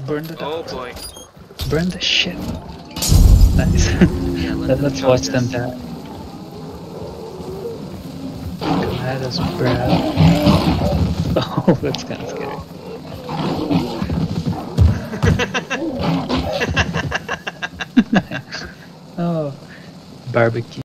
Burn the Oh dogs. boy. Burn the shit. Nice. Yeah, Let's watch them die. Come at us, Brad. Oh, that's kind of scary. Oh, barbecue.